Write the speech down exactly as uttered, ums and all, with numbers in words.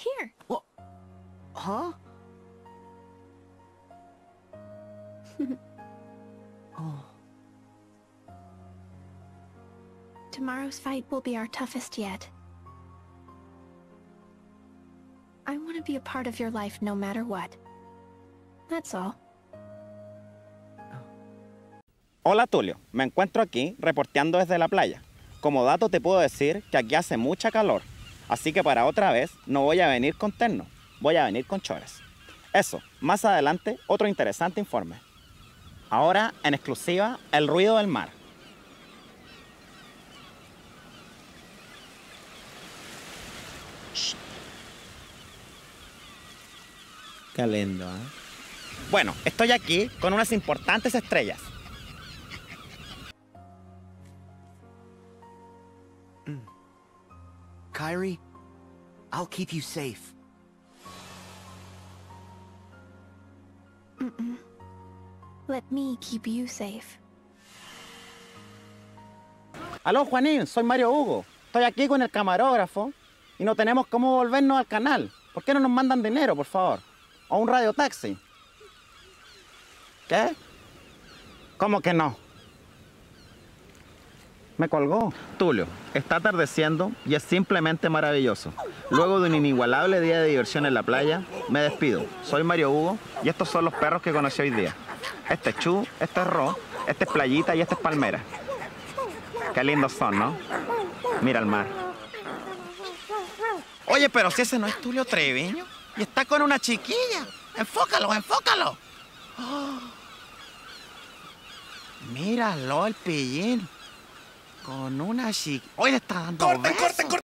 Here. What? Huh? Oh. Tomorrow's fight will be our toughest yet. I want to be a part of your life no matter what. That's all. Hola Tulio, me encuentro aquí reporteando desde la playa. Como dato te puedo decir que aquí hace mucha calor, así que para otra vez no voy a venir con terno, voy a venir con chores. Eso, más adelante otro interesante informe. Ahora en exclusiva el ruido del mar. Shh. Qué lindo, ¿eh? Bueno, estoy aquí con unas importantes estrellas. Kairi, I'll keep you safe. Mm-mm. Let me keep you safe. Aló Juanín, soy Mario Hugo. Estoy aquí con el camarógrafo y no tenemos cómo volvernos al canal. ¿Por qué no nos mandan dinero, por favor? O un radiotaxi. ¿Qué? ¿Cómo que no? Me colgó. Tulio, está atardeciendo y es simplemente maravilloso. Luego de un inigualable día de diversión en la playa, me despido. Soy Mario Hugo y estos son los perros que conocí hoy día. Este es Chu, este es Ro, este es Playita y este es Palmera. Qué lindos son, ¿no? Mira el mar. Oye, pero si ese no es Tulio Treviño y está con una chiquilla. Enfócalo, enfócalo. Oh. Míralo, el pillín. Con una chiquilla. Hoy le está dando ¡Corten, besos. corten, corten!